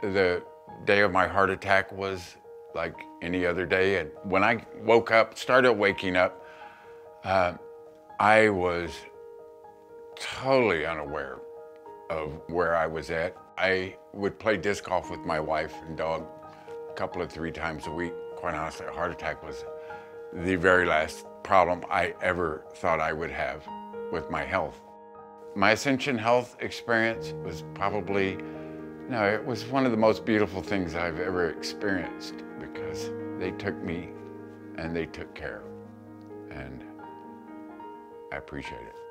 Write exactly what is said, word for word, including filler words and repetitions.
The day of my heart attack was like any other day. And when I woke up, started waking up, uh, I was totally unaware of where I was at. I would play disc golf with my wife and dog a couple of three times a week. Quite honestly, a heart attack was the very last problem I ever thought I would have with my health. My Ascension health experience was probably, no, it was one of the most beautiful things I've ever experienced, because they took me and they took care, and I appreciate it.